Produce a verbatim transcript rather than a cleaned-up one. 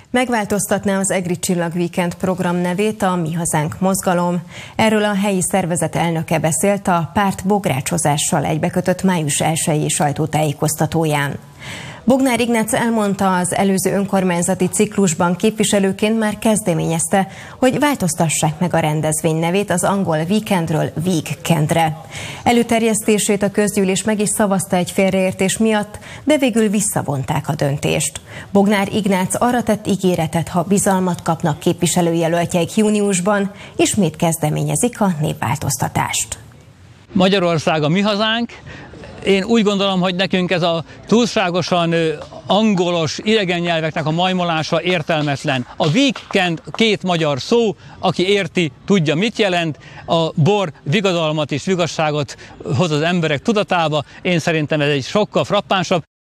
Megváltoztatná az Egri Csillag Weekend program nevét a Mi Hazánk mozgalom. Erről a helyi szervezet elnöke beszélt a párt bográcsozással egybekötött május elsői sajtótájékoztatóján. Bognár Ignác elmondta, az előző önkormányzati ciklusban képviselőként már kezdeményezte, hogy változtassák meg a rendezvény nevét az angol weekendről weekendre. Előterjesztését a közgyűlés meg is szavazta egy félreértés miatt, de végül visszavonták a döntést. Bognár Ignác arra tett ígéretet, ha bizalmat kapnak képviselőjelöltjeik júniusban, ismét kezdeményezik a névváltoztatást. Magyarország a mi hazánk. Én úgy gondolom, hogy nekünk ez a túlságosan angolos, idegen nyelveknek a majmolása értelmetlen. A weekend két magyar szó, aki érti, tudja, mit jelent. A bor vigadalmat és vigasságot hoz az emberek tudatába. Én szerintem ez egy sokkal frappánsabb.